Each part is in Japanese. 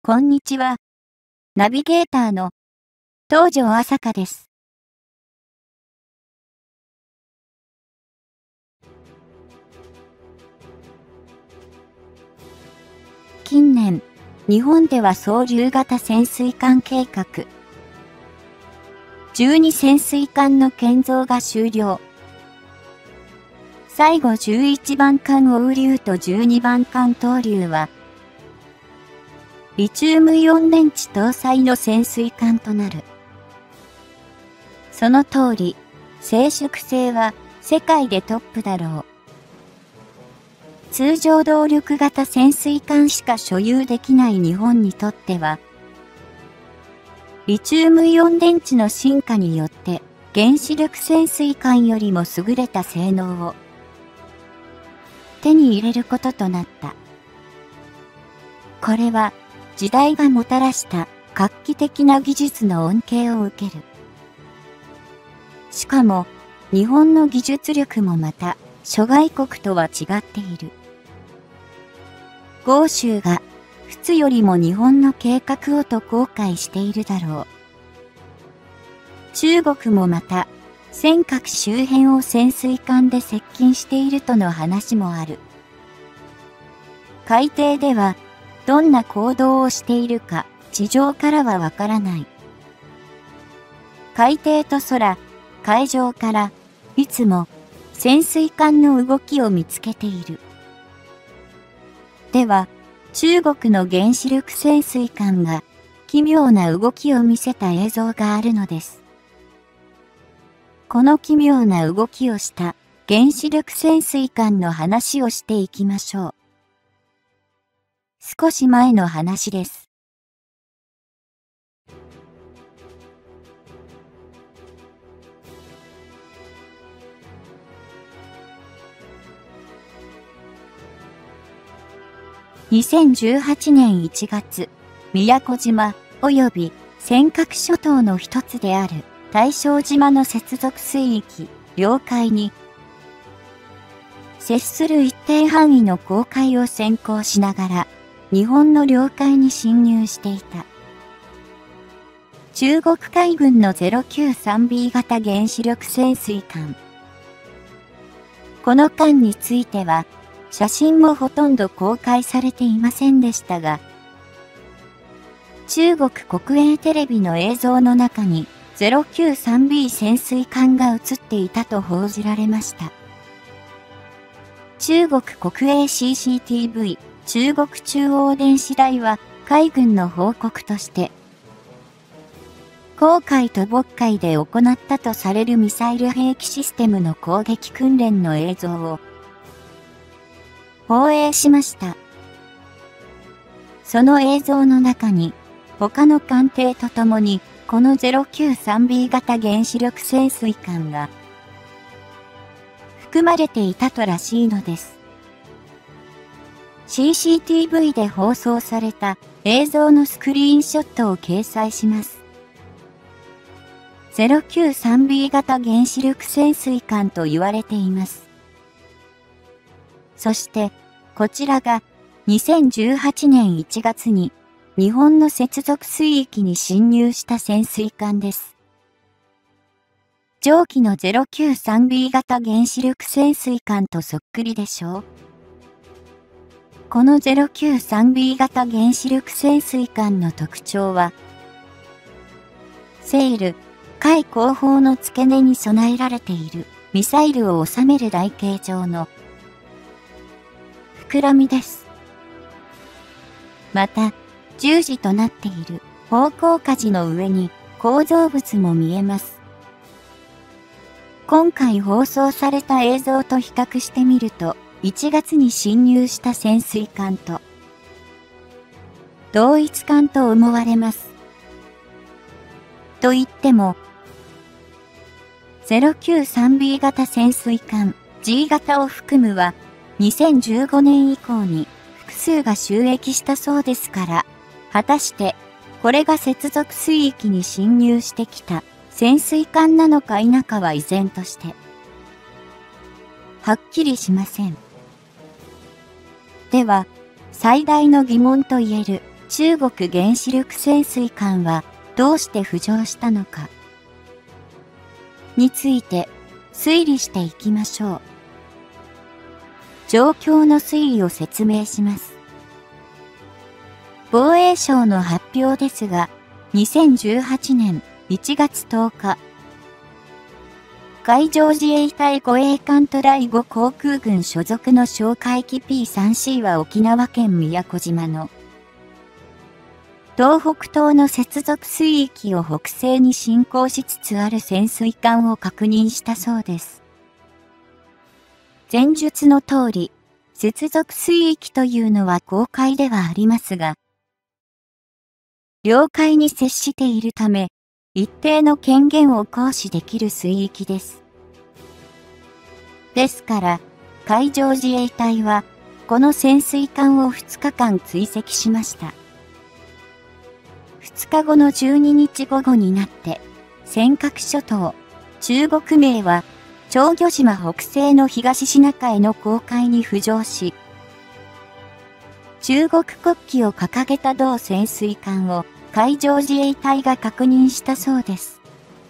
こんにちは。ナビゲーターの東條朝香です。近年、日本では総流型潜水艦計画、12潜水艦の建造が終了。最後11番艦黄龍と12番艦東龍は、リチウムイオン電池搭載の潜水艦となる。その通り、静粛性は世界でトップだろう。通常動力型潜水艦しか所有できない日本にとっては、リチウムイオン電池の進化によって原子力潜水艦よりも優れた性能を手に入れることとなった。これは時代がもたらした画期的な技術の恩恵を受ける。しかも日本の技術力もまた諸外国とは違っている。豪州が仏よりも日本の計画をと後悔しているだろう。中国もまた尖閣周辺を潜水艦で接近しているとの話もある。海底ではどんな行動をしているか地上からはわからない。海底と空、海上からいつも潜水艦の動きを見つけている。では、中国の原子力潜水艦が奇妙な動きを見せた映像があるのです。この奇妙な動きをした原子力潜水艦の話をしていきましょう。少し前の話です。2018年1月、宮古島及び尖閣諸島の一つである大正島の接続水域、領海に接する一定範囲の公海を先行しながら日本の領海に侵入していた。中国海軍の 093B 型原子力潜水艦。この艦については、写真もほとんど公開されていませんでしたが、中国国営テレビの映像の中に 093B 潜水艦が映っていたと報じられました。中国国営 CCTV 中国中央電視台は海軍の報告として、黄海と渤海で行ったとされるミサイル兵器システムの攻撃訓練の映像を放映しました。その映像の中に他の艦艇とともにこの 093B 型原子力潜水艦が含まれていたとらしいのです。CCTV で放送された映像のスクリーンショットを掲載します。093B 型原子力潜水艦と言われています。そして、こちらが2018年1月に日本の接続水域に侵入した潜水艦です。上記の 093B 型原子力潜水艦とそっくりでしょう。この 093B 型原子力潜水艦の特徴は、セール、海後方の付け根に備えられているミサイルを収める台形状の膨らみです。また、十字となっている方向舵の上に構造物も見えます。今回放送された映像と比較してみると、1月に侵入した潜水艦と同一艦と思われます。と言っても、093B 型潜水艦 G 型を含むは2015年以降に複数が就役したそうですから、果たしてこれが接続水域に侵入してきた潜水艦なのか否かは依然としてはっきりしません。では、最大の疑問と言える中国原子力潜水艦はどうして浮上したのかについて推理していきましょう。状況の推移を説明します。防衛省の発表ですが、2018年1月10日、海上自衛隊護衛艦トライ5航空群所属の哨戒機 P3C は沖縄県宮古島の東北東の接続水域を北西に進行しつつある潜水艦を確認したそうです。前述の通り、接続水域というのは公海ではありますが、領海に接しているため、一定の権限を行使できる水域です。ですから、海上自衛隊は、この潜水艦を2日間追跡しました。2日後の12日午後になって、尖閣諸島、中国名は、長魚島北西の東シナ海の公海に浮上し、中国国旗を掲げた同潜水艦を海上自衛隊が確認したそうです。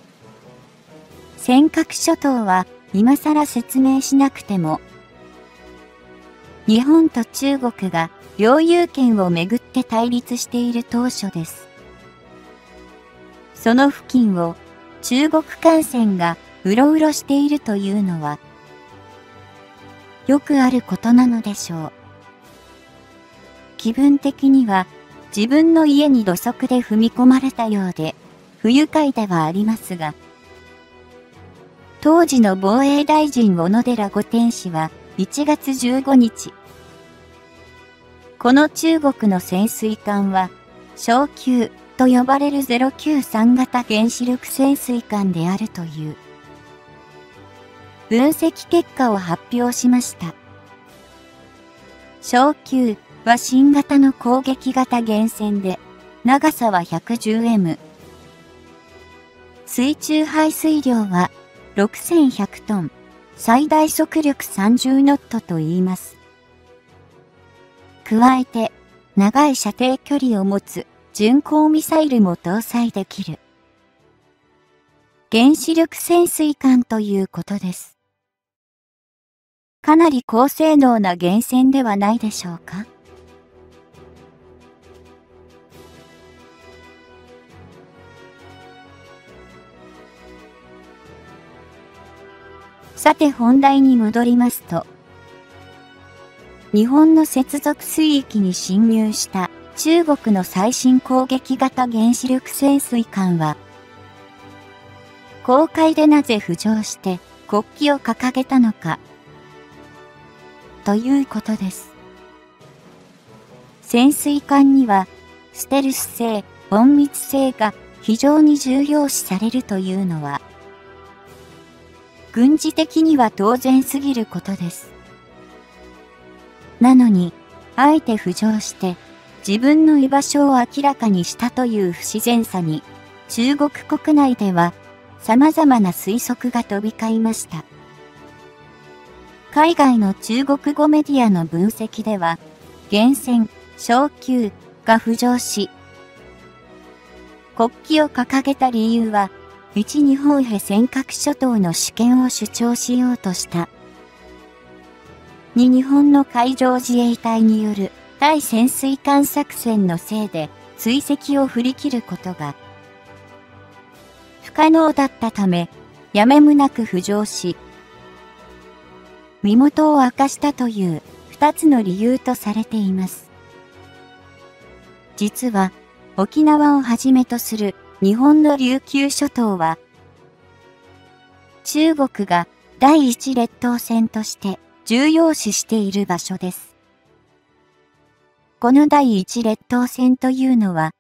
尖閣諸島は今更説明しなくても、日本と中国が領有権をめぐって対立している当初です。その付近を中国艦船がうろうろしているというのは、よくあることなのでしょう。気分的には自分の家に土足で踏み込まれたようで、不愉快ではありますが、当時の防衛大臣小野寺御殿氏は1月15日、この中国の潜水艦は、小級と呼ばれる093型原子力潜水艦であるという分析結果を発表しました。小級は新型の攻撃型原潜で、長さは 110m。水中排水量は6100トン、最大速力30ノットと言います。加えて、長い射程距離を持つ巡航ミサイルも搭載できる。原子力潜水艦ということです。かなり高性能な原潜ではないでしょうか。さて本題に戻りますと、日本の接続水域に侵入した中国の最新攻撃型原子力潜水艦は、公海でなぜ浮上して国旗を掲げたのか、ということです。潜水艦には、ステルス性、隠密性が非常に重要視されるというのは、軍事的には当然すぎることです。なのに、あえて浮上して自分の居場所を明らかにしたという不自然さに、中国国内では様々な推測が飛び交いました。海外の中国語メディアの分析では、原潜、小級が浮上し、国旗を掲げた理由は、一日本へ尖閣諸島の主権を主張しようとした。日本の海上自衛隊による対潜水艦作戦のせいで追跡を振り切ることが不可能だったため、やめむなく浮上し、身元を明かしたという二つの理由とされています。実は沖縄をはじめとする日本の琉球諸島は、中国が第一列島線として重要視している場所です。この第一列島線というのは、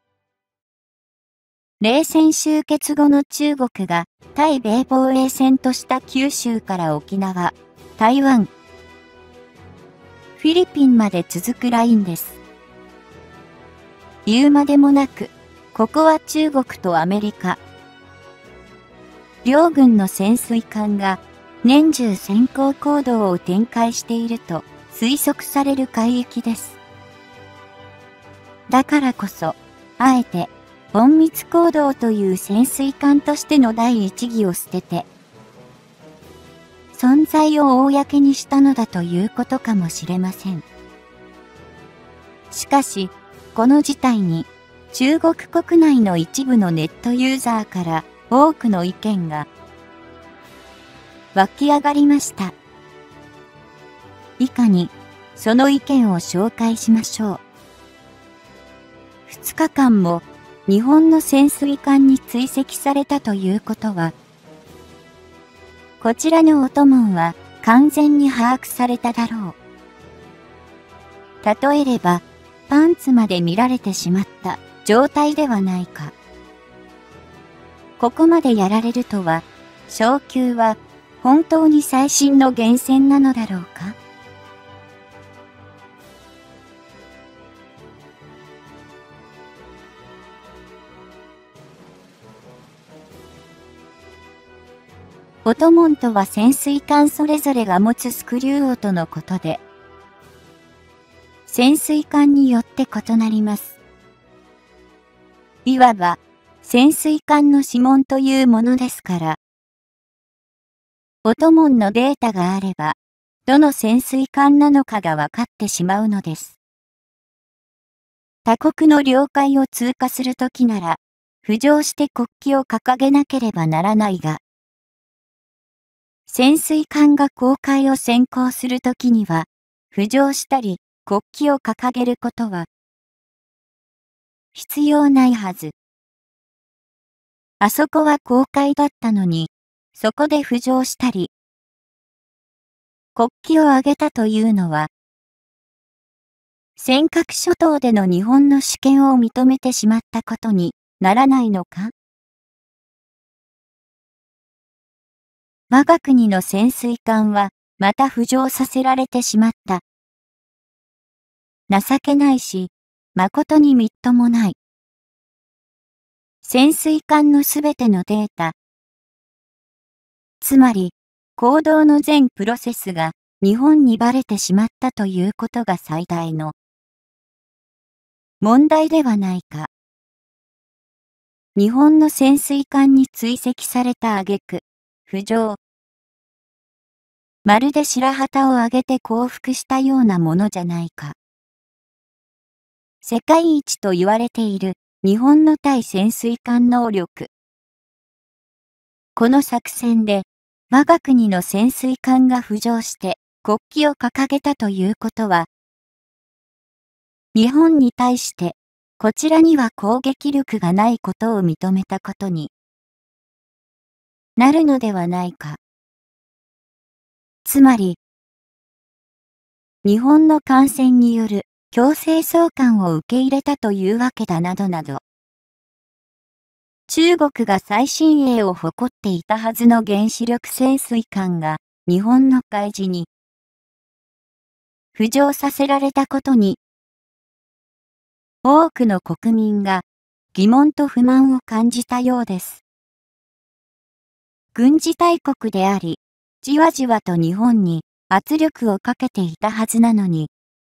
冷戦終結後の中国が対米防衛線とした九州から沖縄、台湾、フィリピンまで続くラインです。言うまでもなく、ここは中国とアメリカ、両軍の潜水艦が年中先行行動を展開していると推測される海域です。 だからこそ、あえて、隠密行動という潜水艦としての第一義を捨てて、存在を公にしたのだということかもしれません。しかし、この事態に、中国国内の一部のネットユーザーから多くの意見が湧き上がりました。以下に、その意見を紹介しましょう。2日間も日本の潜水艦に追跡されたということは、こちらの音門は完全に把握されただろう。例えれば、パンツまで見られてしまった状態ではないか。ここまでやられるとは、昇級は本当に最新の源泉なのだろうか。音門とは潜水艦それぞれが持つスクリュー音のことで、潜水艦によって異なります。いわば、潜水艦の指紋というものですから、音門のデータがあれば、どの潜水艦なのかが分かってしまうのです。他国の領海を通過するときなら、浮上して国旗を掲げなければならないが、潜水艦が公海を先行するときには、浮上したり国旗を掲げることは必要ないはず。あそこは公海だったのに、そこで浮上したり、国旗を上げたというのは、尖閣諸島での日本の主権を認めてしまったことにならないのか？我が国の潜水艦はまた浮上させられてしまった。情けないし、誠にみっともない。潜水艦のすべてのデータ、つまり、行動の全プロセスが日本にバレてしまったということが最大の問題ではないか。日本の潜水艦に追跡された挙句、浮上。まるで白旗を上げて降伏したようなものじゃないか。世界一と言われている日本の対潜水艦能力。この作戦で我が国の潜水艦が浮上して国旗を掲げたということは、日本に対してこちらには攻撃力がないことを認めたことになるのではないか。つまり、日本の艦船による強制送還を受け入れたというわけだなどなど。中国が最新鋭を誇っていたはずの原子力潜水艦が日本の海事に浮上させられたことに、多くの国民が疑問と不満を感じたようです。軍事大国であり、じわじわと日本に圧力をかけていたはずなのに、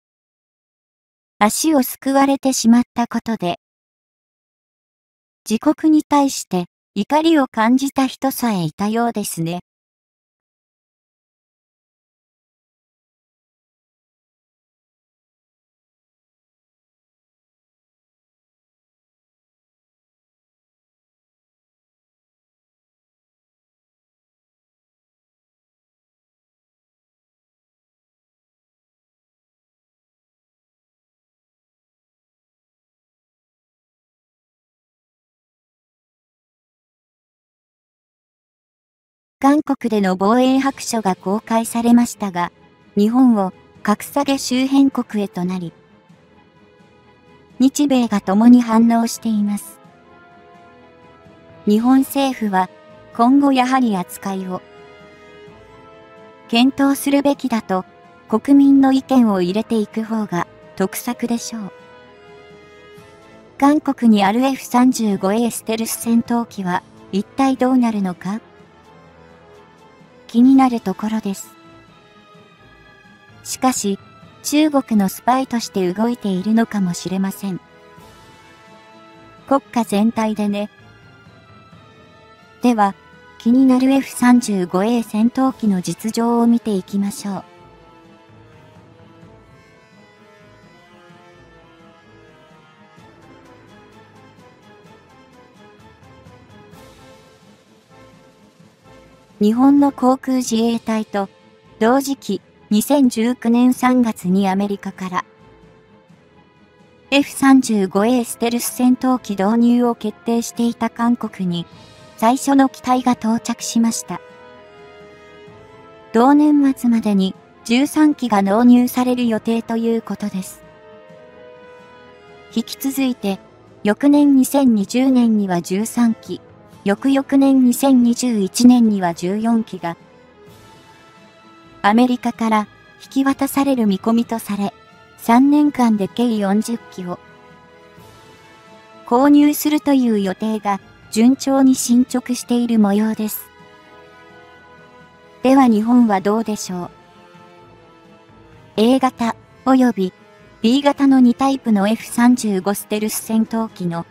足をすくわれてしまったことで、自国に対して怒りを感じた人さえいたようですね。韓国での防衛白書が公開されましたが、日本を格下げ周辺国へとなり、日米が共に反応しています。日本政府は今後やはり扱いを検討するべきだと国民の意見を入れていく方が得策でしょう。韓国にある F-35A ステルス戦闘機は一体どうなるのか気になるところです。しかし、中国のスパイとして動いているのかもしれません。 国家全体でね。では、気になる F-35A 戦闘機の実情を見ていきましょう。日本の航空自衛隊と同時期2019年3月にアメリカから F-35A ステルス戦闘機導入を決定していた韓国に最初の機体が到着しました。同年末までに13機が納入される予定ということです。引き続いて翌年2020年には13機、翌々年2021年には14機がアメリカから引き渡される見込みとされ、3年間で計40機を購入するという予定が順調に進捗している模様です。では日本はどうでしょう。A 型及び B 型の2タイプの F-35 ステルス戦闘機の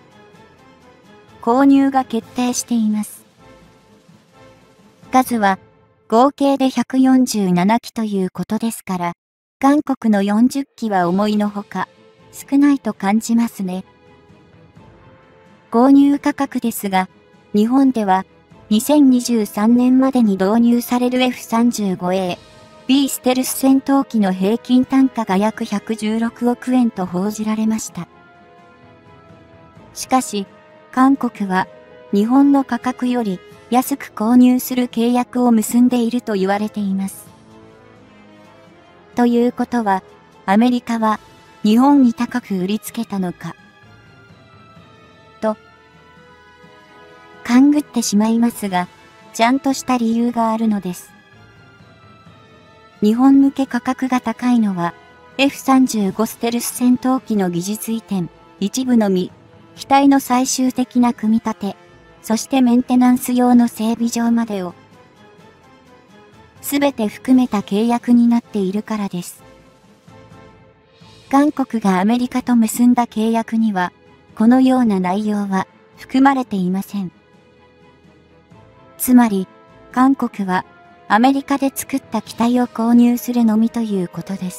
購入が決定しています。数は合計で147機ということですから、韓国の40機は思いのほか少ないと感じますね。購入価格ですが、日本では2023年までに導入される F-35A、B ステルス戦闘機の平均単価が約116億円と報じられました。しかし、韓国は日本の価格より安く購入する契約を結んでいると言われています。ということは、アメリカは日本に高く売りつけたのか、と、勘ぐってしまいますが、ちゃんとした理由があるのです。日本向け価格が高いのは、F-35 ステルス戦闘機の技術移転、一部のみ、機体の最終的な組み立て、そしてメンテナンス用の整備場までを、すべて含めた契約になっているからです。韓国がアメリカと結んだ契約には、このような内容は含まれていません。つまり、韓国はアメリカで作った機体を購入するのみということです。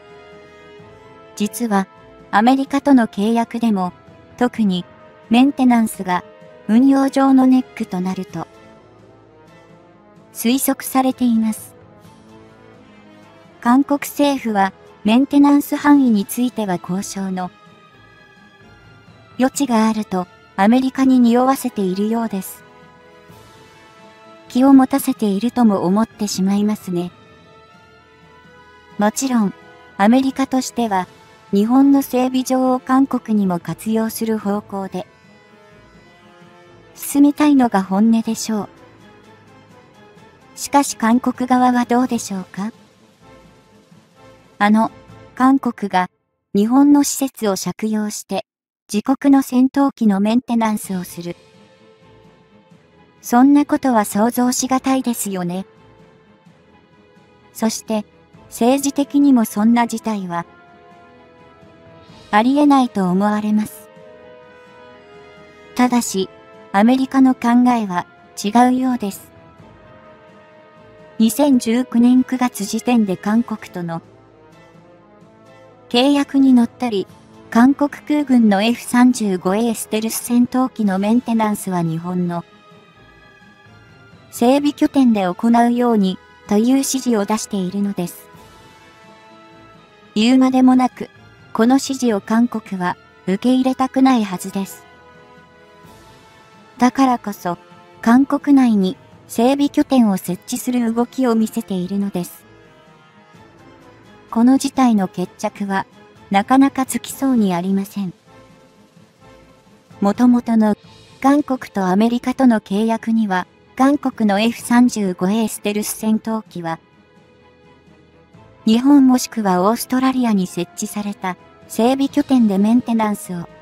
実は、アメリカとの契約でも、特にメンテナンスが運用上のネックとなると推測されています。韓国政府はメンテナンス範囲については交渉の余地があるとアメリカに匂わせているようです。気を持たせているとも思ってしまいますね。もちろんアメリカとしては日本の整備場を韓国にも活用する方向で進めたいのが本音でしょう。しかし韓国側はどうでしょうか。韓国が日本の施設を借用して自国の戦闘機のメンテナンスをする。そんなことは想像しがたいですよね。そして政治的にもそんな事態はありえないと思われます。ただし、アメリカの考えは違うようです。2019年9月時点で韓国との契約にのっとり、韓国空軍の F-35A ステルス戦闘機のメンテナンスは日本の整備拠点で行うようにという指示を出しているのです。言うまでもなく、この指示を韓国は受け入れたくないはずです。だからこそ、韓国内に整備拠点を設置する動きを見せているのです。この事態の決着は、なかなかつきそうにありません。もともとの韓国とアメリカとの契約には、韓国の F-35A ステルス戦闘機は、日本もしくはオーストラリアに設置された整備拠点でメンテナンスを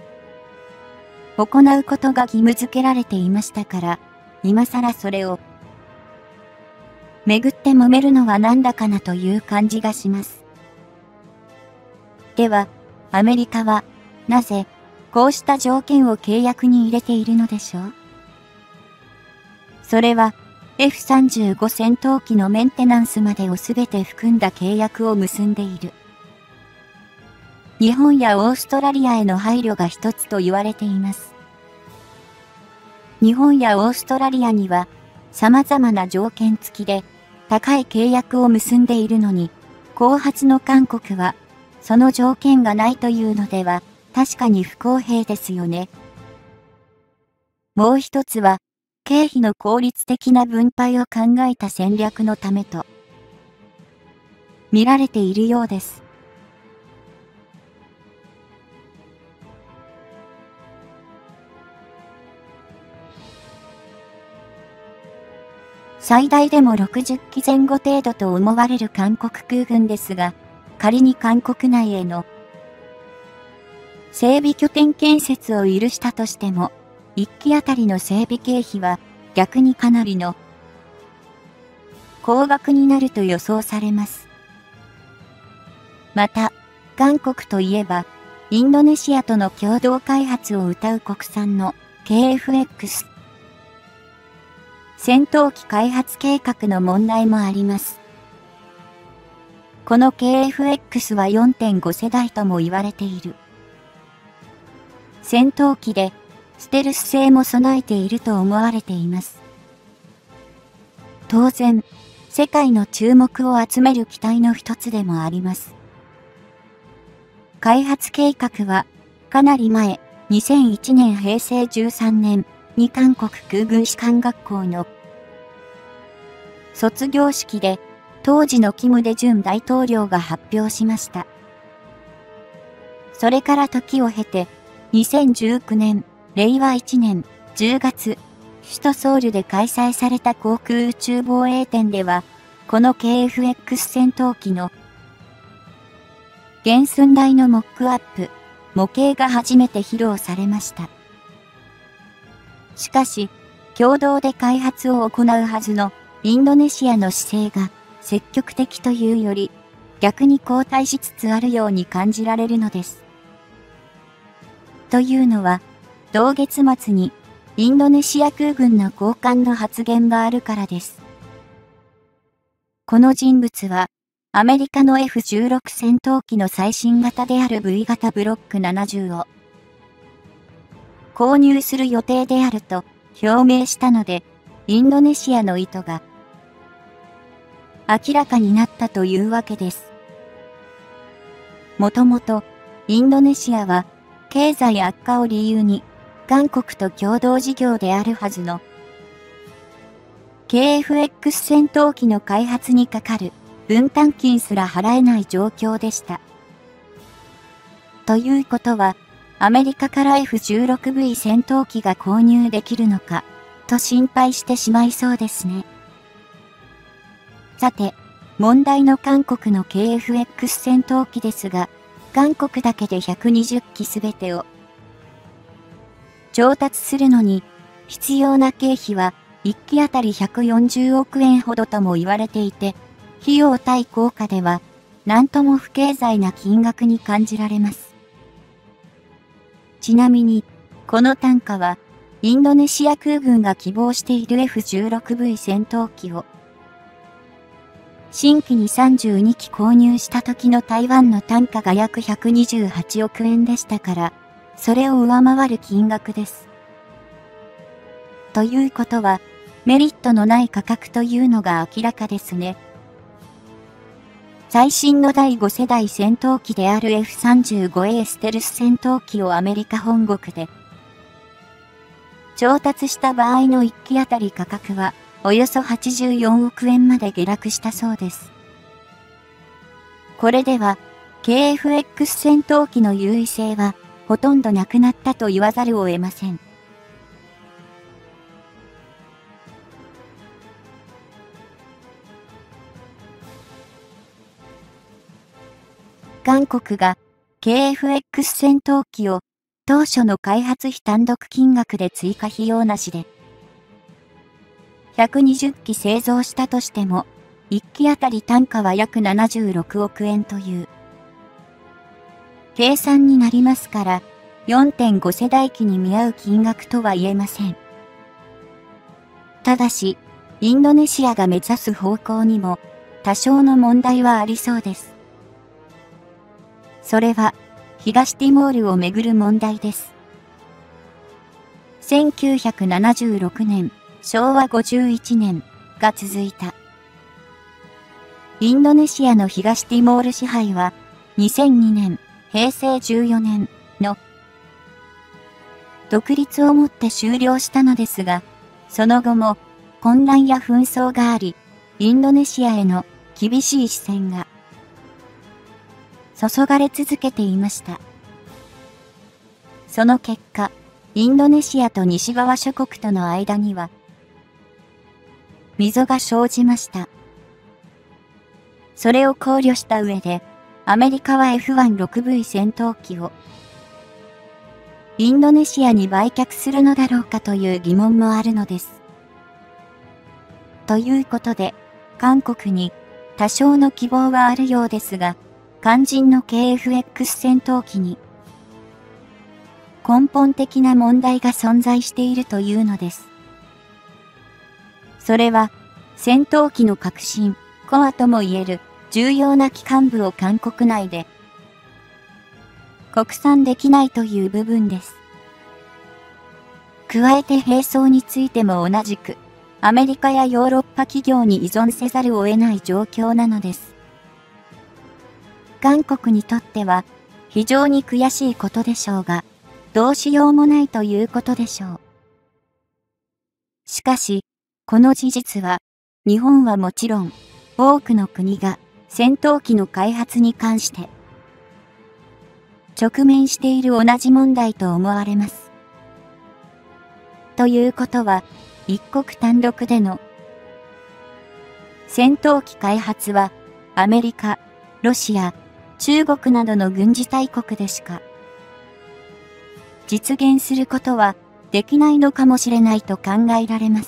行うことが義務付けられていましたから、今更それをめぐって揉めるのはなんだかなという感じがします。では、アメリカはなぜこうした条件を契約に入れているのでしょう。それは F-35 戦闘機のメンテナンスまでをすべて含んだ契約を結んでいる。日本やオーストラリアへの配慮が一つと言われています。日本やオーストラリアには様々な条件付きで高い契約を結んでいるのに、後発の韓国はその条件がないというのでは確かに不公平ですよね。もう一つは、経費の効率的な分配を考えた戦略のためと見られているようです。最大でも60機前後程度と思われる韓国空軍ですが、仮に韓国内への整備拠点建設を許したとしても、1機あたりの整備経費は逆にかなりの高額になると予想されます。また、韓国といえば、インドネシアとの共同開発を謳う国産の KF-X 戦闘機開発計画の問題もあります。この KF-X は 4.5 世代とも言われている。戦闘機でステルス性も備えていると思われています。当然、世界の注目を集める機体の一つでもあります。開発計画はかなり前、2001年平成13年に韓国空軍士官学校の卒業式で当時のキム・デジュン大統領が発表しました。それから時を経て、2019年、令和1年10月、首都ソウルで開催された航空宇宙防衛展では、この KF-X 戦闘機の原寸大のモックアップ、模型が初めて披露されました。しかし、共同で開発を行うはずのインドネシアの姿勢が積極的というより、逆に後退しつつあるように感じられるのです。というのは、同月末にインドネシア空軍の高官の発言があるからです。この人物は、アメリカの F-16 戦闘機の最新型である V 型ブロック70を購入する予定であると表明したので、インドネシアの意図が明らかになったというわけです。もともと、インドネシアは経済悪化を理由に韓国と共同事業であるはずの KF-X 戦闘機の開発にかかる分担金すら払えない状況でした。ということは、アメリカから F-16V 戦闘機が購入できるのか、と心配してしまいそうですね。さて、問題の韓国の KF-X 戦闘機ですが、韓国だけで120機すべてを調達するのに必要な経費は1機あたり140億円ほどとも言われていて、費用対効果では何とも不経済な金額に感じられます。ちなみに、この単価はインドネシア空軍が希望している F-16V 戦闘機を新規に32機購入した時の台湾の単価が約128億円でしたから、それを上回る金額です。ということは、メリットのない価格というのが明らかですね。最新の第5世代戦闘機である F-35A ステルス戦闘機をアメリカ本国で調達した場合の1機あたり価格はおよそ84億円まで下落したそうです。これでは KF-X 戦闘機の優位性はほとんどなくなったと言わざるを得ません。韓国が KF-X 戦闘機を当初の開発費単独金額で追加費用なしで120機製造したとしても1機あたり単価は約76億円という計算になりますから、 4.5 世代機に見合う金額とは言えません。ただし、インドネシアが目指す方向にも多少の問題はありそうです。それは、東ティモールをめぐる問題です。1976年、昭和51年が続いた。インドネシアの東ティモール支配は、2002年、平成14年の独立をもって終了したのですが、その後も混乱や紛争があり、インドネシアへの厳しい視線が注がれ続けていました。その結果、インドネシアと西側諸国との間には溝が生じました。それを考慮した上で、アメリカは F-16V 戦闘機をインドネシアに売却するのだろうかという疑問もあるのです。ということで、韓国に多少の希望はあるようですが、肝心の KF-X 戦闘機に根本的な問題が存在しているというのです。それは、戦闘機の革新、コアともいえる重要な機関部を韓国内で国産できないという部分です。加えて兵装についても同じく、アメリカやヨーロッパ企業に依存せざるを得ない状況なのです。韓国にとっては非常に悔しいことでしょうが、どうしようもないということでしょう。しかし、この事実は、日本はもちろん、多くの国が戦闘機の開発に関して、直面している同じ問題と思われます。ということは、一国単独での戦闘機開発は、アメリカ、ロシア、中国などの軍事大国でしか実現することはできないのかもしれないと考えられます。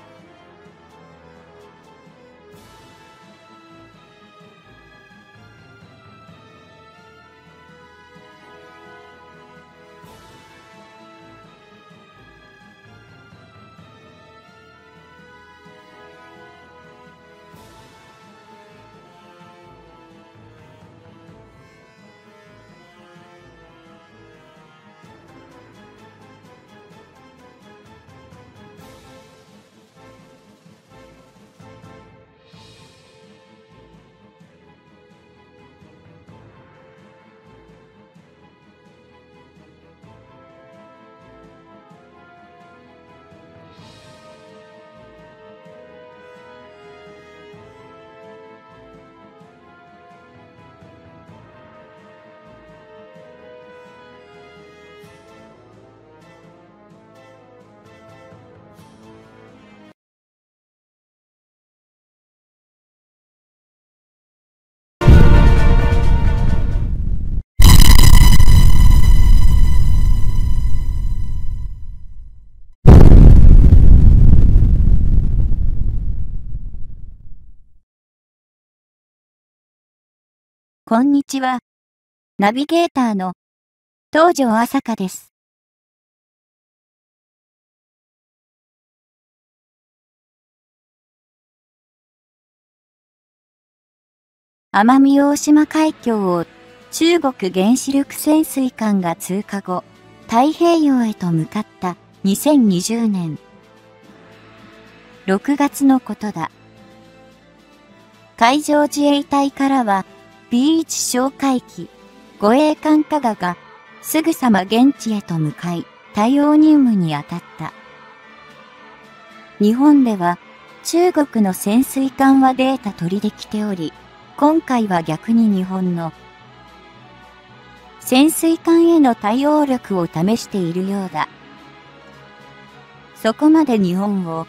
こんにちは。ナビゲーターの東條朝香です。奄美大島海峡を中国原子力潜水艦が通過後、太平洋へと向かった2020年6月のことだ。海上自衛隊からは P1 哨戒機、護衛艦加賀がすぐさま現地へと向かい対応任務に当たった。日本では中国の潜水艦はデータ取りできており、今回は逆に日本の潜水艦への対応力を試しているようだ。そこまで日本を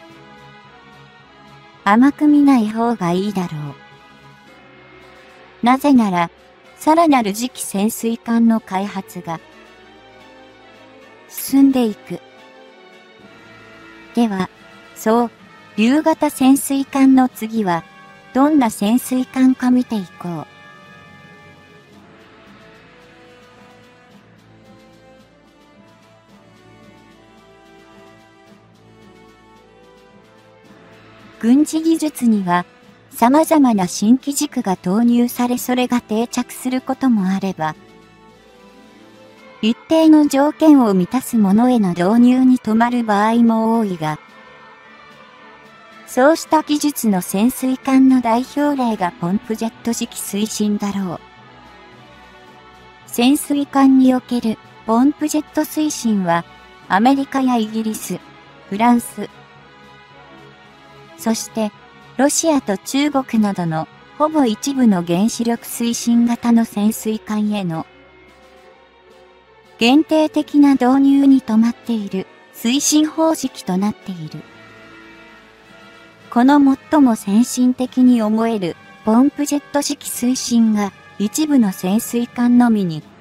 甘く見ない方がいいだろう。なぜなら、さらなる次期潜水艦の開発が進んでいく。では、そう、竜型潜水艦の次は、どんな潜水艦か見ていこう。 軍事技術には様々な新機軸が投入されそれが定着することもあれば、一定の条件を満たすものへの導入に止まる場合も多いが、そうした技術の潜水艦の代表例がポンプジェット式推進だろう。潜水艦におけるポンプジェット推進はアメリカやイギリス、フランス、そしてロシアと中国などのほぼ一部の原子力推進型の潜水艦への限定的な導入に止まっている推進方式となっている。この最も先進的に思えるポンプジェット式推進が一部の潜水艦のみに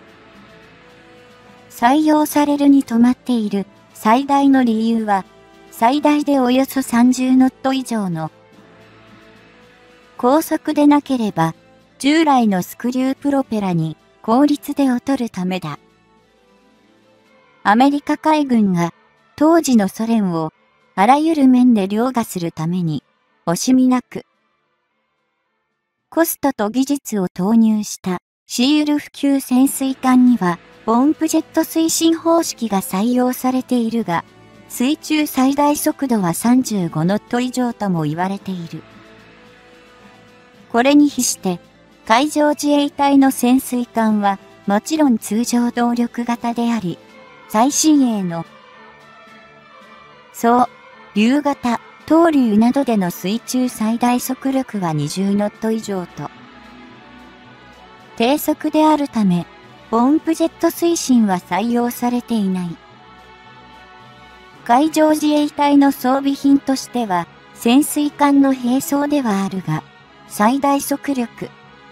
採用されるに止まっている最大の理由は最大でおよそ30ノット以上の高速でなければ従来のスクリュープロペラに効率で劣るためだ。アメリカ海軍が当時のソ連をあらゆる面で凌駕するために惜しみなくコストと技術を投入したシールフ級潜水艦にはポンプジェット推進方式が採用されているが、水中最大速度は35ノット以上とも言われている。これに比して海上自衛隊の潜水艦はもちろん通常動力型であり、最新鋭のそう、竜型、東流などでの水中最大速力は20ノット以上と低速であるため、ポンプジェット推進は採用されていない。海上自衛隊の装備品としては潜水艦の並走ではあるが、最大速力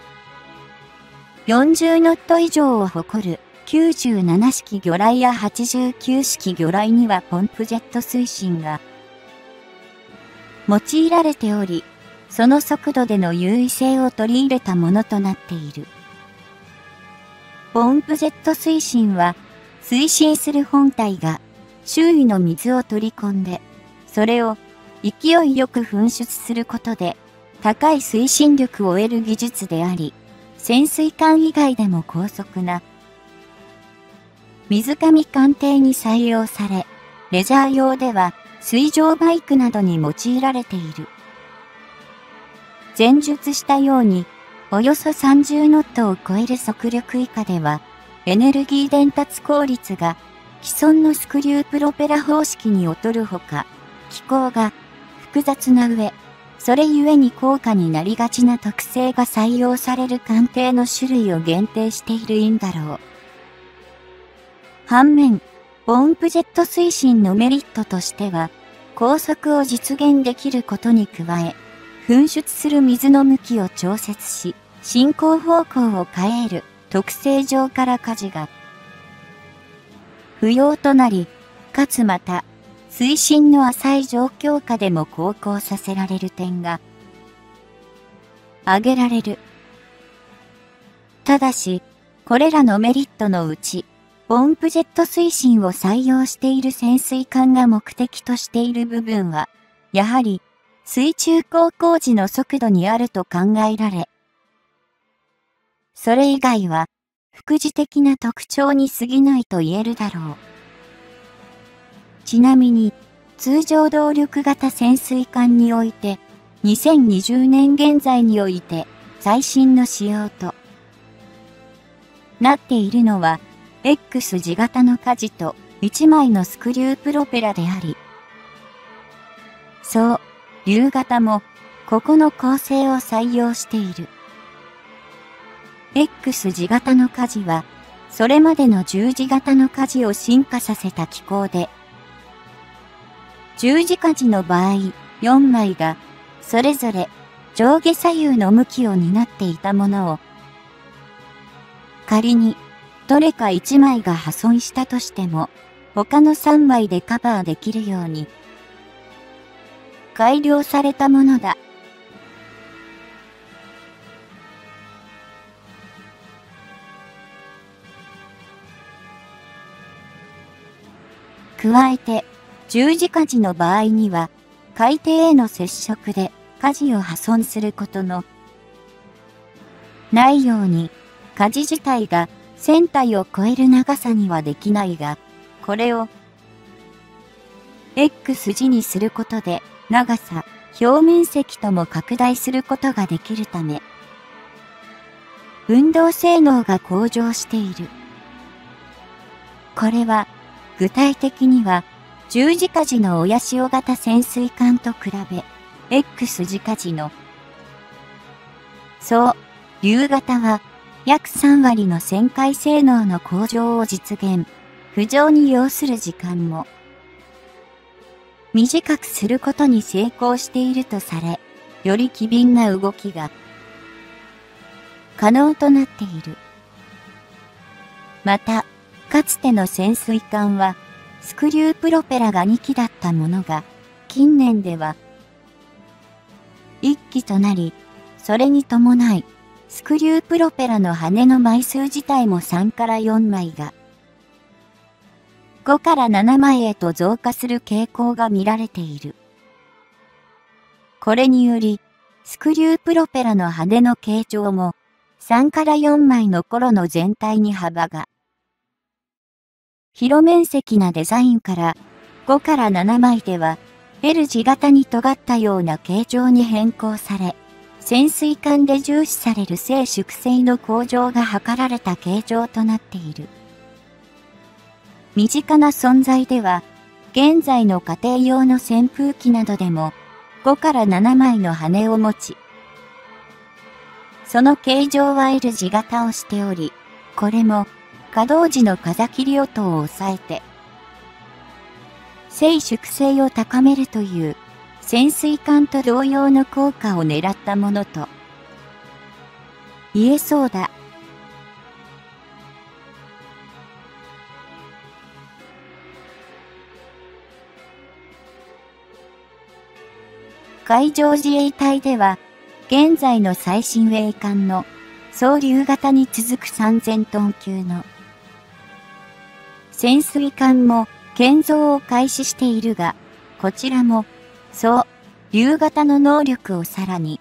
40ノット以上を誇る97式魚雷や89式魚雷にはポンプジェット推進が用いられており、その速度での優位性を取り入れたものとなっている。ポンプジェット推進は推進する本体が周囲の水を取り込んで、それを勢いよく噴出することで高い推進力を得る技術であり、潜水艦以外でも高速な水上艦艇に採用され、レジャー用では水上バイクなどに用いられている。前述したように、およそ30ノットを超える速力以下では、エネルギー伝達効率が既存のスクリュープロペラ方式に劣るほか、機構が複雑な上、それゆえに高価になりがちな特性が採用される艦艇の種類を限定している因だろう。反面、ポンプジェット推進のメリットとしては、高速を実現できることに加え、噴出する水の向きを調節し、進行方向を変える特性上から舵が不要となり、かつまた、水深の浅い状況下でも航行させられる点が挙げられる。ただし、これらのメリットのうち、ポンプジェット推進を採用している潜水艦が目的としている部分は、やはり水中航行時の速度にあると考えられ、それ以外は副次的な特徴に過ぎないと言えるだろう。ちなみに、通常動力型潜水艦において、2020年現在において最新の仕様となっているのは、X 字型の舵と1枚のスクリュープロペラであり、そう、竜型もここの構成を採用している。X 字型の舵は、それまでの十字型の舵を進化させた機構で、十字舵の場合、4枚が、それぞれ上下左右の向きを担っていたものを、仮に、どれか1枚が破損したとしても、他の3枚でカバーできるように、改良されたものだ。加えて、十字舵の場合には、 海底への接触で舵を破損することのないように、舵自体が船体を超える長さにはできないが、これを X 字にすることで長さ、表面積とも拡大することができるため、運動性能が向上している。これは具体的には十字舵の親潮型潜水艦と比べ、X 字舵のそう、竜型は約3割の旋回性能の向上を実現。浮上に要する時間も短くすることに成功しているとされ、より機敏な動きが可能となっている。また、かつての潜水艦はスクリュープロペラが2機だったものが、近年では1機となり、それに伴い、スクリュープロペラの羽の枚数自体も3から4枚が、5から7枚へと増加する傾向が見られている。これにより、スクリュープロペラの羽の形状も、3から4枚の頃の全体に幅が、広面積なデザインから、5から7枚では、L 字型に尖ったような形状に変更され、潜水艦で重視される静粛性の向上が図られた形状となっている。身近な存在では、現在の家庭用の扇風機などでも、5から7枚の羽を持ち、その形状は L 字型をしており、これも稼働時の風切り音を抑えて、静粛性を高めるという潜水艦と同様の効果を狙ったものと言えそうだ。海上自衛隊では、現在の最新鋭艦の総竜型に続く3000トン級の潜水艦も建造を開始しているが、こちらも総竜型の能力をさらに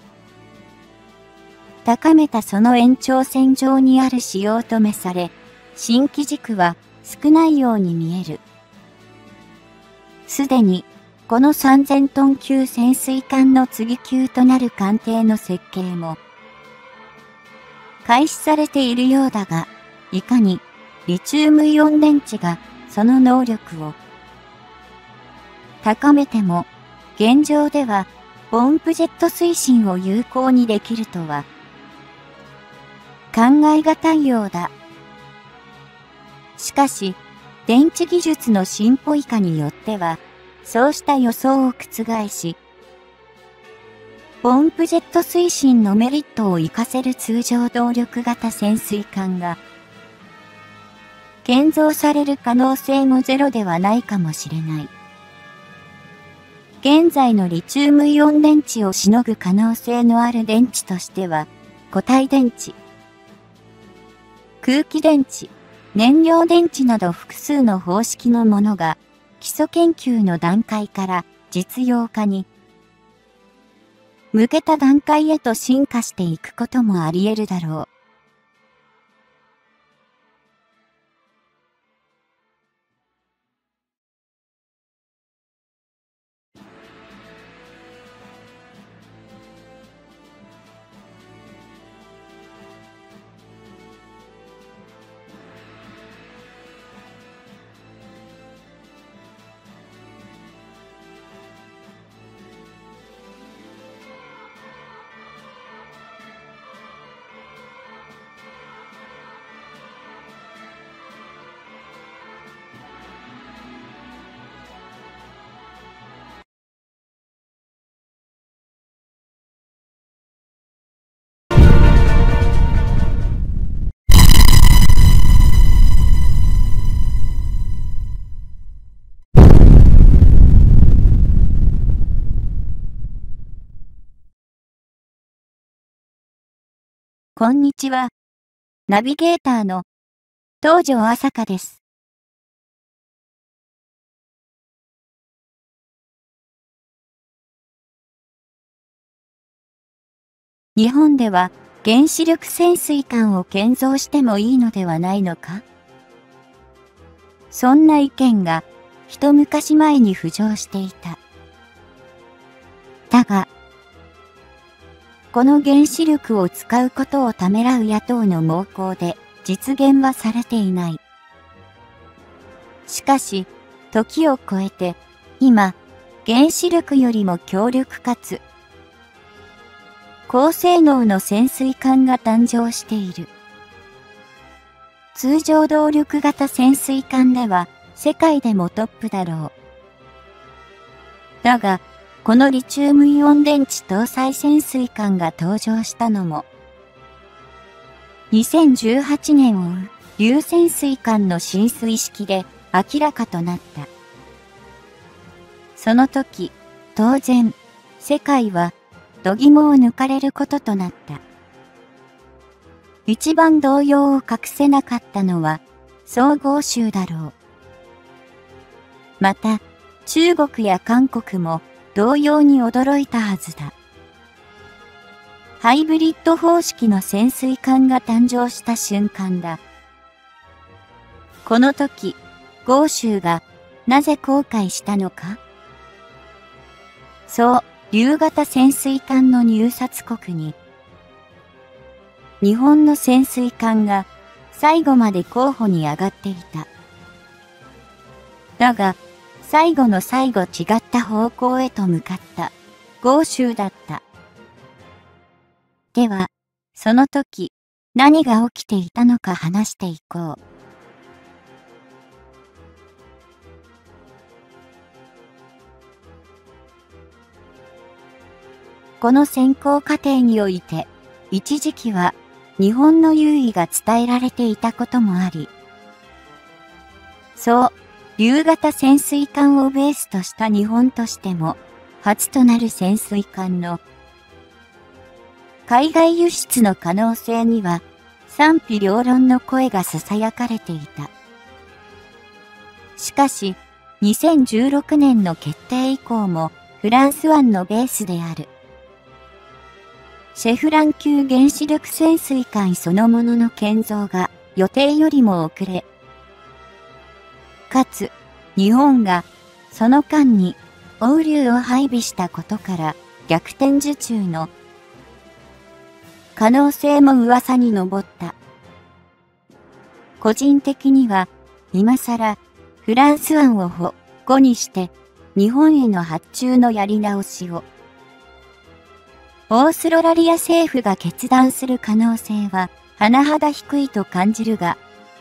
高めたその延長線上にある仕様とめされ、新機軸は少ないように見える。すでにこの3000トン級潜水艦の次級となる艦艇の設計も開始されているようだが、いかにリチウムイオン電池がその能力を高めても、現状ではポンプジェット推進を有効にできるとは考えがたいようだ。しかし、電池技術の進歩以下によっては、そうした予想を覆し、ポンプジェット推進のメリットを活かせる通常動力型潜水艦が、建造される可能性もゼロではないかもしれない。現在のリチウムイオン電池をしのぐ可能性のある電池としては、固体電池、空気電池、燃料電池など複数の方式のものが、基礎研究の段階から実用化に向けた段階へと進化していくこともあり得るだろう。こんにちは。ナビゲーターの東條朝香です。 日本では原子力潜水艦を建造してもいいのではないのか？そんな意見が一昔前に浮上していた。だが、この原子力を使うことをためらう野党の猛攻で実現はされていない。しかし、時を超えて、今、原子力よりも強力かつ、高性能の潜水艦が誕生している。通常動力型潜水艦では世界でもトップだろう。だが、このリチウムイオン電池搭載潜水艦が登場したのも、2018年を追う硫潜水艦の進水式で明らかとなった。その時、当然、世界は度肝を抜かれることとなった。一番動揺を隠せなかったのは、総合州だろう。また、中国や韓国も同様に驚いたはずだ。ハイブリッド方式の潜水艦が誕生した瞬間だ。この時、豪州がなぜ後悔したのか？そう、竜型潜水艦の入札国に、日本の潜水艦が最後まで候補に上がっていた。だが、最後の最後違った方向へと向かった豪州だった。では、その時、何が起きていたのか話していこう。この選考過程において、一時期は日本の優位が伝えられていたこともあり、そう、竜型潜水艦をベースとした日本としても、初となる潜水艦の海外輸出の可能性には賛否両論の声が囁かれていた。しかし、2016年の決定以降もフランス湾のベースであるシェフラン級原子力潜水艦そのものの建造が予定よりも遅れ、かつ日本がその間に欧流を配備したことから逆転受注の可能性も噂に上った。個人的には今更フランス湾を保護にして日本への発注のやり直しをオーストラリア政府が決断する可能性は甚だ低いと感じるが、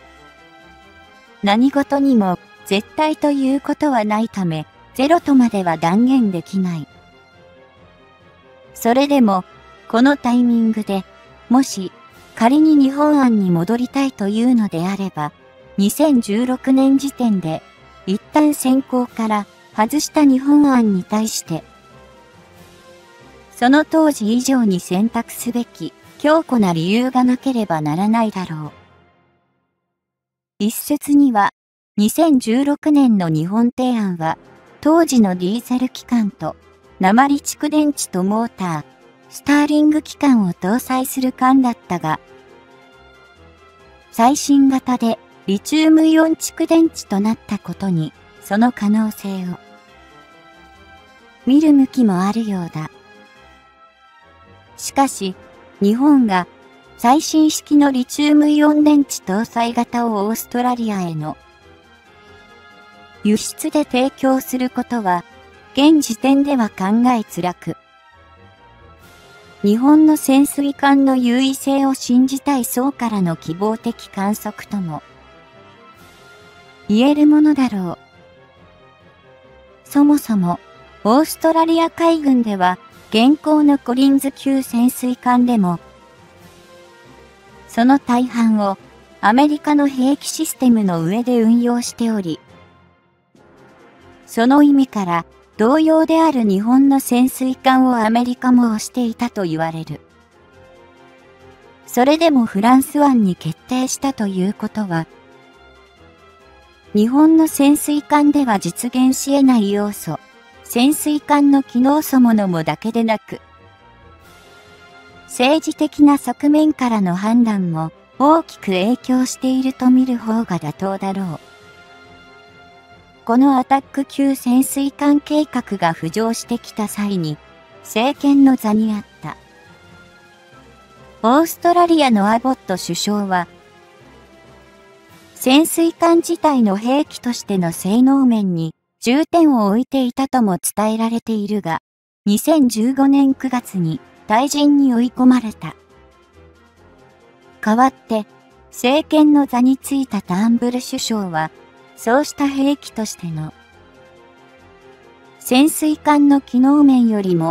何事にも絶対ということはないため、ゼロとまでは断言できない。それでも、このタイミングで、もし仮に日本案に戻りたいというのであれば、2016年時点で一旦選考から外した日本案に対して、その当時以上に選択すべき強固な理由がなければならないだろう。一説には、2016年の日本提案は、当時のディーゼル機関と鉛蓄電池とモーター、スターリング機関を搭載する艦だったが、最新型でリチウムイオン蓄電池となったことに、その可能性を見る向きもあるようだ。しかし、日本が最新式のリチウムイオン電池搭載型をオーストラリアへの輸出で提供することは、現時点では考えづらく、日本の潜水艦の優位性を信じたい層からの希望的観測とも言えるものだろう。そもそも、オーストラリア海軍では、現行のコリンズ級潜水艦でも、その大半をアメリカの兵器システムの上で運用しており、その意味から同様である日本の潜水艦をアメリカも推していたと言われる。それでもフランス湾に決定したということは、日本の潜水艦では実現し得ない要素、潜水艦の機能そのものもだけでなく、 政治的な側面からの判断も大きく影響していると見る方が妥当だろう。このアタック級潜水艦計画が浮上してきた際に、政権の座にあった。オーストラリアのアボット首相は、潜水艦自体の兵器としての性能面に重点を置いていたとも伝えられているが、2015年9月に退陣に追い込まれた。代わって、政権の座についたターンブル首相は、そうした兵器としての潜水艦の機能面よりも、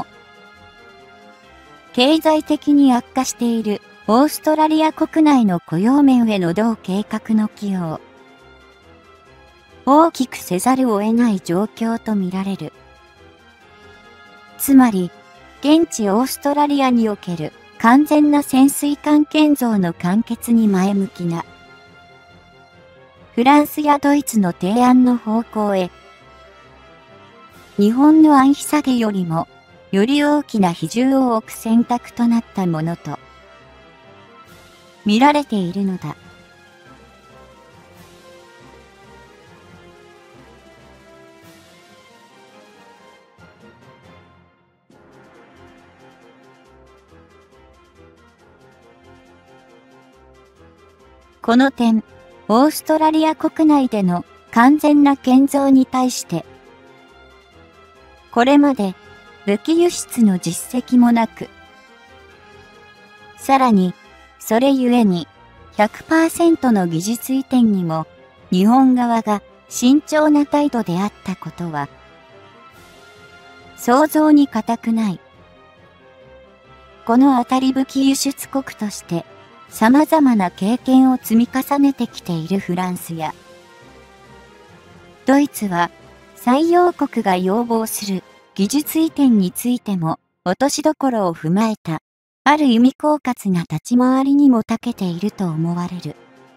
経済的に悪化しているオーストラリア国内の雇用面への同計画の寄与を大きくせざるを得ない状況とみられる。つまり、現地オーストラリアにおける完全な潜水艦建造の完結に前向きなフランスやドイツの提案の方向へ、日本の安否下げよりもより大きな比重を置く選択となったものと見られているのだ。この点、オーストラリア国内での完全な建造に対して、これまで武器輸出の実績もなく、さらに、それゆえに 100% の技術移転にも日本側が慎重な態度であったことは、想像に難くない。このあたり武器輸出国として、様々な経験を積み重ねてきているフランスや、ドイツは採用国が要望する技術移転についても落としどころを踏まえた、ある意味狡猾な立ち回りにも長けていると思われる。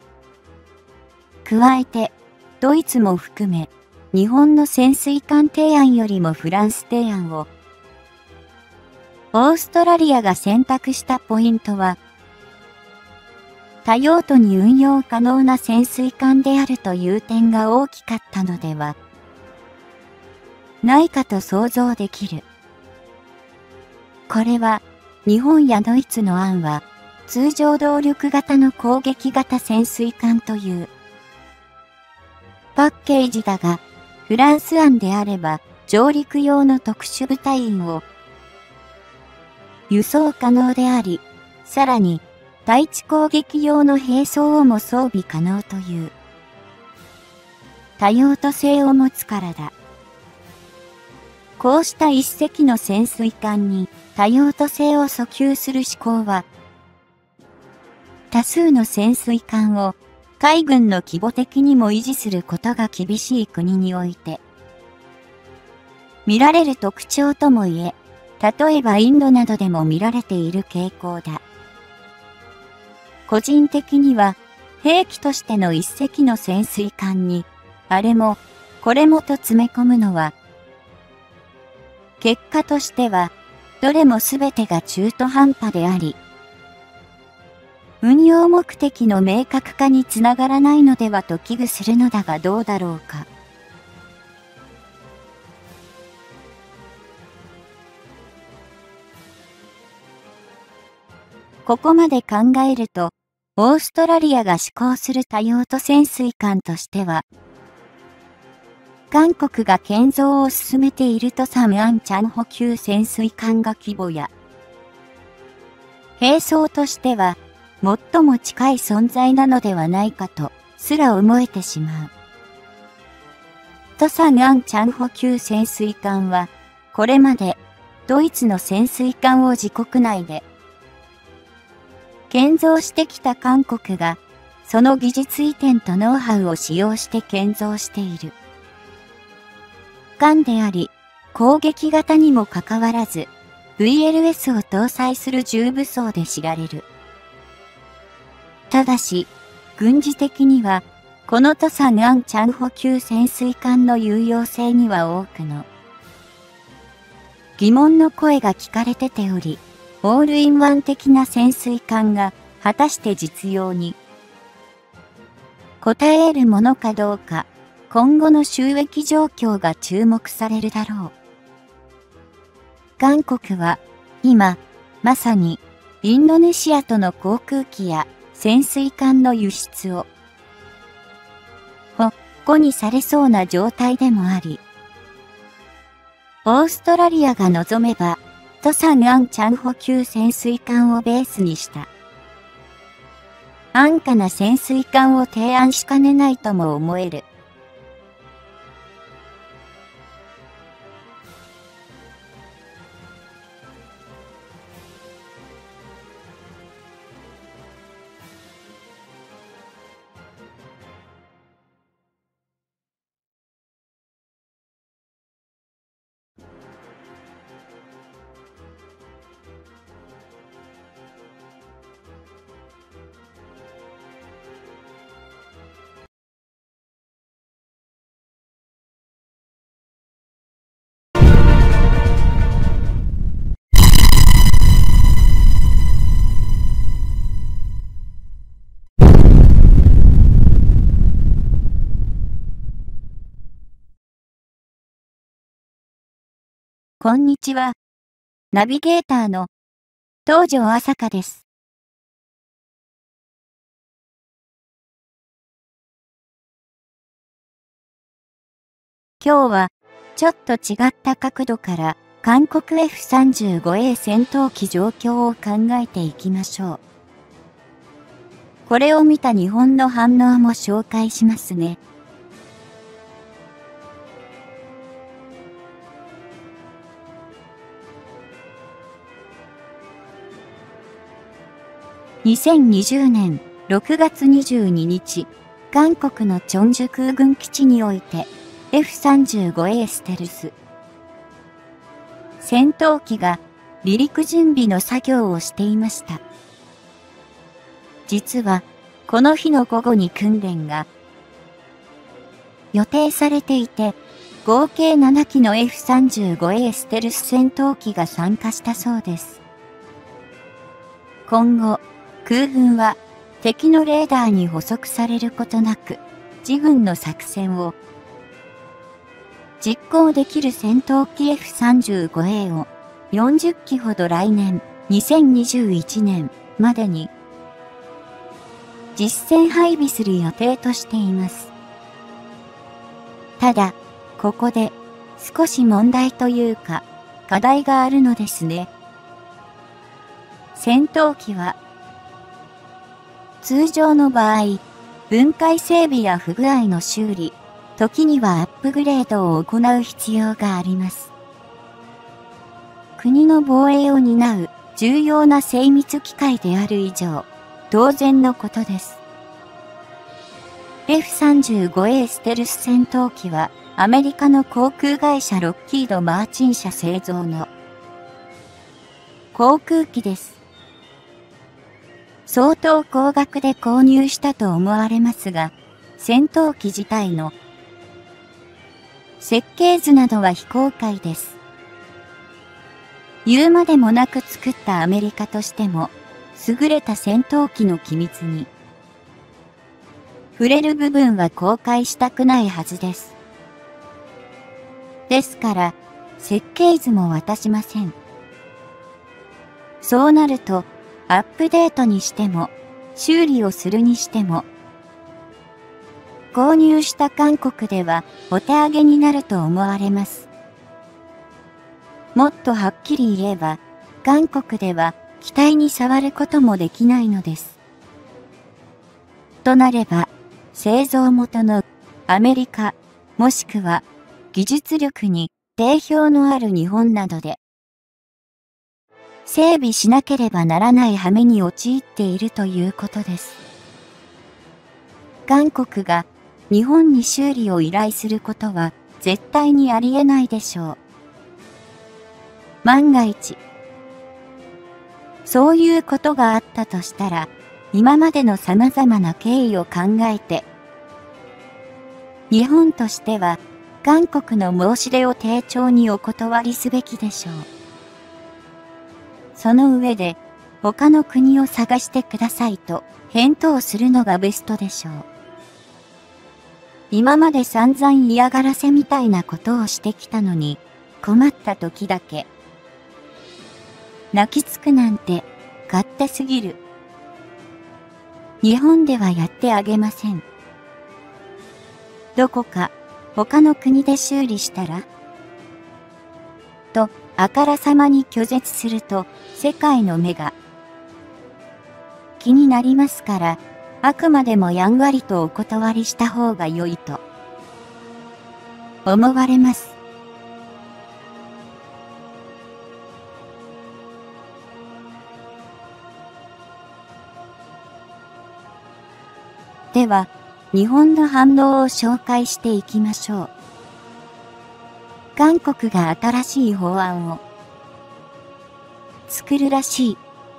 加えて、ドイツも含め、日本の潜水艦提案よりもフランス提案を、オーストラリアが選択したポイントは、多用途に運用可能な潜水艦であるという点が大きかったのではないかと想像できる。これは日本やドイツの案は通常動力型の攻撃型潜水艦というパッケージだが、フランス案であれば上陸用の特殊部隊員を輸送可能であり、さらに対地攻撃用の兵装をも装備可能という多用途性を持つからだ。こうした一隻の潜水艦に多用途性を訴求する思考は、多数の潜水艦を海軍の規模的にも維持することが厳しい国において見られる特徴ともいえ、例えばインドなどでも見られている傾向だ。個人的には、兵器としての一隻の潜水艦に、あれも、これもと詰め込むのは、結果としては、どれもすべてが中途半端であり、運用目的の明確化につながらないのではと危惧するのだがどうだろうか。ここまで考えると、オーストラリアが施行する多用途潜水艦としては、韓国が建造を進めているトサムアンチャン補給潜水艦が規模や、兵装としては、最も近い存在なのではないかと、すら思えてしまう。トサムアンチャン補給潜水艦は、これまで、ドイツの潜水艦を自国内で、建造してきた韓国が、その技術移転とノウハウを使用して建造している。艦であり、攻撃型にもかかわらず、VLS を搭載する重武装で知られる。ただし、軍事的には、このトサヌアンチャン補給潜水艦の有用性には多くの疑問の声が聞かれてており、 オールインワン的な潜水艦が果たして実用に応え得るものかどうか、今後の収益状況が注目されるだろう。韓国は今、まさにインドネシアとの航空機や潜水艦の輸出を保にされそうな状態でもあり、オーストラリアが望めば、トサンアンチャンホ級潜水艦をベースにした安価な潜水艦を提案しかねないとも思える。こんにちは。ナビゲーターの東條朝香です。今日はちょっと違った角度から韓国 F-35A 戦闘機状況を考えていきましょう。これを見た日本の反応も紹介しますね。2020年6月22日、韓国のチョンジュ空軍基地において F-35A ステルス戦闘機が離陸準備の作業をしていました。実はこの日の午後に訓練が予定されていて、合計7機の F-35A ステルス戦闘機が参加したそうです。今後、空軍は敵のレーダーに捕捉されることなく自軍の作戦を実行できる戦闘機 F-35A を40機ほど来年2021年までに実戦配備する予定としています。ただ、ここで少し問題というか課題があるのですね。戦闘機は通常の場合、分解整備や不具合の修理、時にはアップグレードを行う必要があります。国の防衛を担う重要な精密機械である以上、当然のことです。F-35A ステルス戦闘機はアメリカの航空会社ロッキード・マーチン社製造の航空機です。相当高額で購入したと思われますが、戦闘機自体の設計図などは非公開です。言うまでもなく作ったアメリカとしても、優れた戦闘機の機密に触れる部分は公開したくないはずです。ですから、設計図も渡しません。そうなると、アップデートにしても、修理をするにしても、購入した韓国ではお手上げになると思われます。もっとはっきり言えば、韓国では機体に触ることもできないのです。となれば、製造元のアメリカ、もしくは技術力に定評のある日本などで、整備しなければならない羽目に陥っているということです。韓国が日本に修理を依頼することは絶対にありえないでしょう。万が一、そういうことがあったとしたら、今までの様々な経緯を考えて、日本としては韓国の申し出を丁重にお断りすべきでしょう。 その上で、他の国を探してくださいと返答するのがベストでしょう。今まで散々嫌がらせみたいなことをしてきたのに、困った時だけ。泣きつくなんて、勝手すぎる。日本ではやってあげません。どこか、他の国で修理したらと、あからさまに拒絶すると、世界の目が気になりますから、あくまでもやんわりとお断りした方が良いと思われます。では、日本の反応を紹介していきましょう。韓国が新しい法案を作るらしい。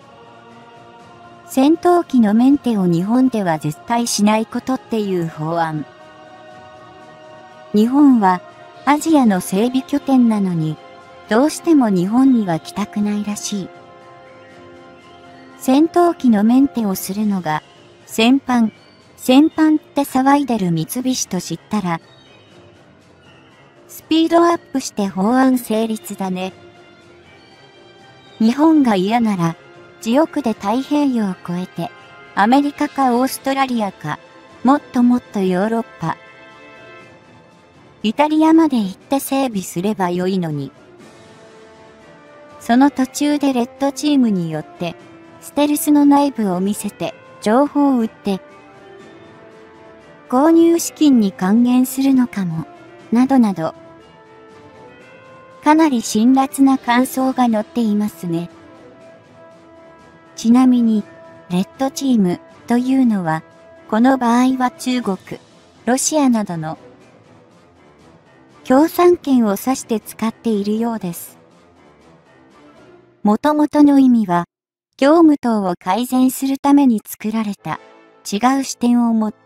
戦闘機のメンテを日本では絶対しないことっていう法案。日本はアジアの整備拠点なのに、どうしても日本には来たくないらしい。戦闘機のメンテをするのが戦犯って騒いでる三菱と知ったら、スピードアップして法案成立だね。日本が嫌なら、自翼で太平洋を越えて、アメリカかオーストラリアか、もっともっとヨーロッパ、イタリアまで行って整備すればよいのに。その途中でレッドチームによって、ステルスの内部を見せて、情報を売って、購入資金に還元するのかも、などなど、かなり辛辣な感想が載っていますね。ちなみに、レッドチームというのは、この場合は中国、ロシアなどの共産圏を指して使っているようです。もともとの意味は、業務等を改善するために作られた、違う視点を持った、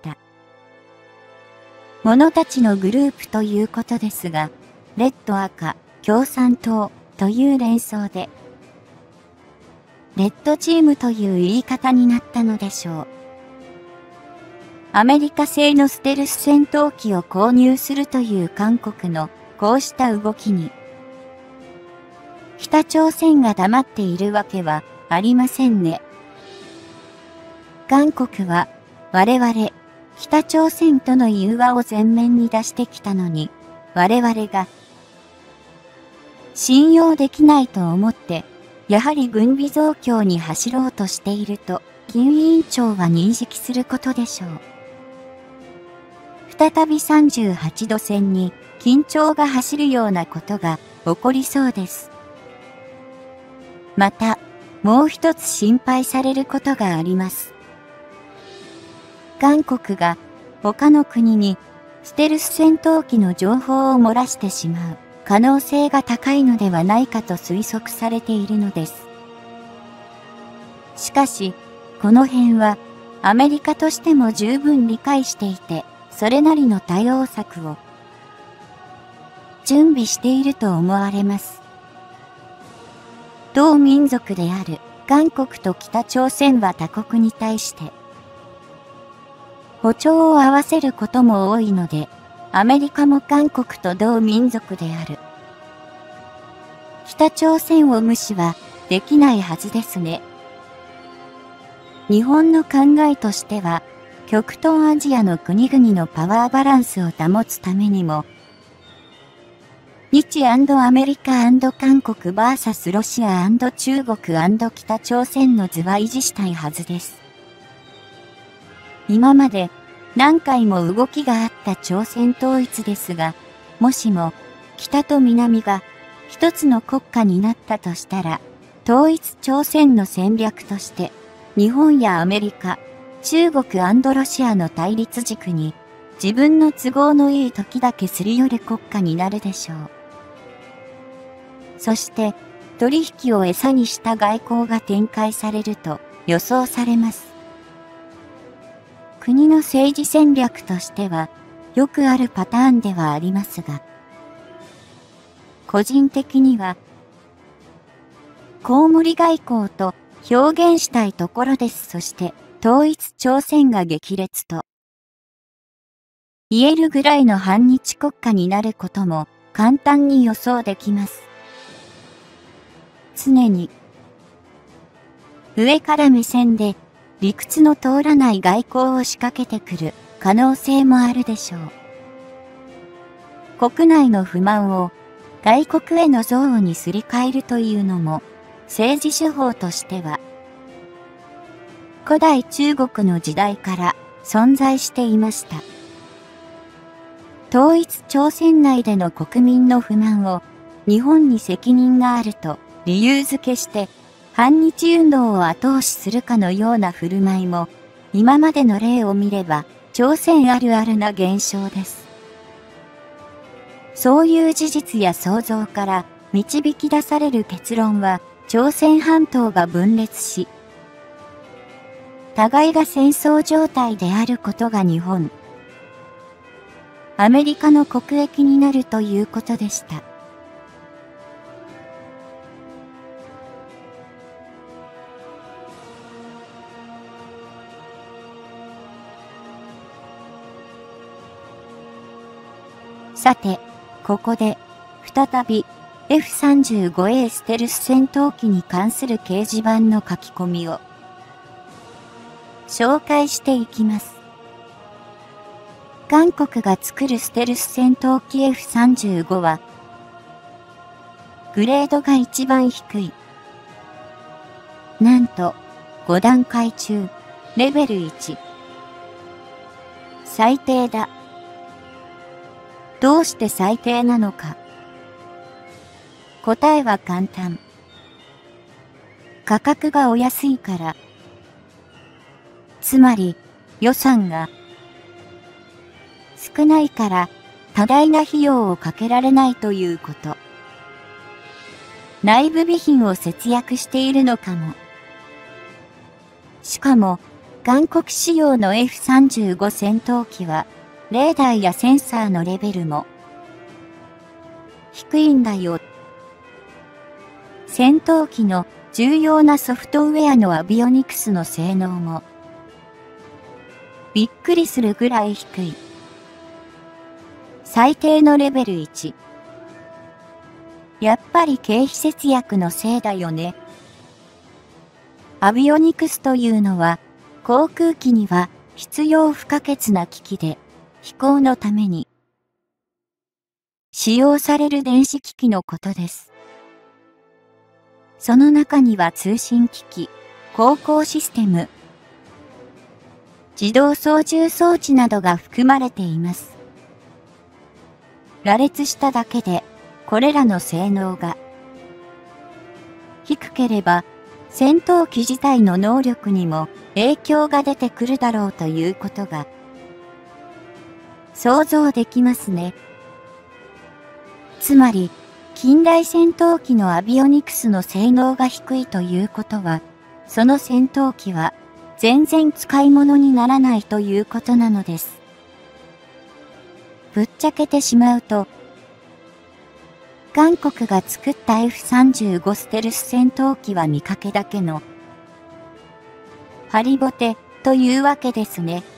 者たちのグループということですが、レッド赤、共産党という連想で、レッドチームという言い方になったのでしょう。アメリカ製のステルス戦闘機を購入するという韓国のこうした動きに、北朝鮮が黙っているわけはありませんね。韓国は我々北朝鮮との融和を前面に出してきたのに、我々が信用できないと思って、やはり軍備増強に走ろうとしていると、金委員長は認識することでしょう。再び38度線に緊張が走るようなことが起こりそうです。また、もう一つ心配されることがあります。韓国が他の国にステルス戦闘機の情報を漏らしてしまう可能性が高いのではないかと推測されているのです。しかし、この辺はアメリカとしても十分理解していて、それなりの対応策を準備していると思われます。同民族である韓国と北朝鮮は他国に対して歩調を合わせることも多いので、アメリカも韓国と同民族である北朝鮮を無視はできないはずですね。日本の考えとしては、極東アジアの国々のパワーバランスを保つためにも、日&アメリカ&韓国 vs ロシア&中国&北朝鮮の図は維持したいはずです。今まで何回も動きがあった朝鮮統一ですが、もしも北と南が一つの国家になったとしたら、統一朝鮮の戦略として、日本やアメリカ、中国&ロシアの対立軸に自分の都合のいい時だけすり寄る国家になるでしょう。そして取引を餌にした外交が展開されると予想されます。国の政治戦略としてはよくあるパターンではありますが、個人的にはコウモリ外交と表現したいところです。そして、統一朝鮮が激烈と言えるぐらいの反日国家になることも簡単に予想できます。常に上から目線で理屈の通らない外交を仕掛けてくる可能性もあるでしょう。国内の不満を外国への憎悪にすり替えるというのも政治手法としては古代中国の時代から存在していました。統一朝鮮内での国民の不満を日本に責任があると理由付けして反日運動を後押しするかのような振る舞いも今までの例を見れば朝鮮あるあるな現象です。そういう事実や想像から導き出される結論は朝鮮半島が分裂し互いが戦争状態であることが日本、アメリカの国益になるということでした。さて、ここで、再び F-35A ステルス戦闘機に関する掲示板の書き込みを紹介していきます。韓国が作るステルス戦闘機 F-35 は、グレードが一番低い。なんと、5段階中、レベル1。最低だ。どうして最低なのか。答えは簡単。価格がお安いから。つまり、予算が少ないから多大な費用をかけられないということ。内部備品を節約しているのかも。しかも、韓国仕様の F-35 戦闘機は、レーダーやセンサーのレベルも低いんだよ。戦闘機の重要なソフトウェアのアビオニクスの性能もびっくりするぐらい低い。最低のレベル1。やっぱり経費節約のせいだよね。アビオニクスというのは航空機には必要不可欠な機器で飛行のために使用される電子機器のことです。その中には通信機器、航行システム、自動操縦装置などが含まれています。羅列しただけで、これらの性能が低ければ、戦闘機自体の能力にも影響が出てくるだろうということが想像できますね。つまり、近代戦闘機のアビオニクスの性能が低いということは、その戦闘機は全然使い物にならないということなのです。ぶっちゃけてしまうと、韓国が作った F-35 ステルス戦闘機は見かけだけのハリボテというわけですね。